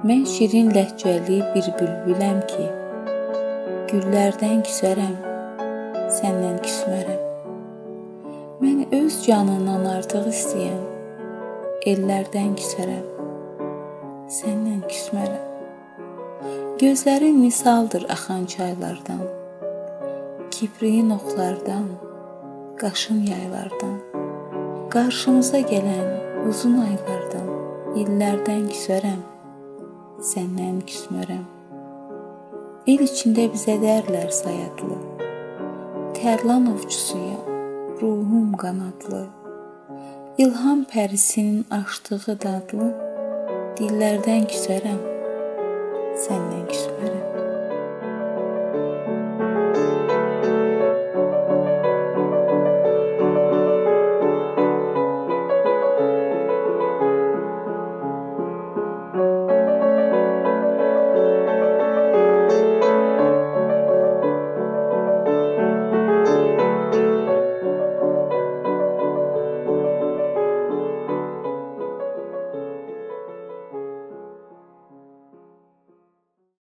Mən şirin ləhcəli bir bülbüləm ki, güllərdən küsərəm, səndən küsmərəm. Mən öz canından artıq istəyən, ellərdən küsərəm, səndən küsmərəm. Gözlərin misaldır axan çaylardan, kipriyin oxlardan, qaşın yaylardan. Qarşımıza gələn uzun aylardan, illərdən küsərəm, səndən küsmərəm. El içində bizə dərlər sayadlı, tərlan ovçusuyam, ruhum qanadlı. İlham pərisinin açdığı dadlı, dillərdən küsərəm, səndən küsmərəm.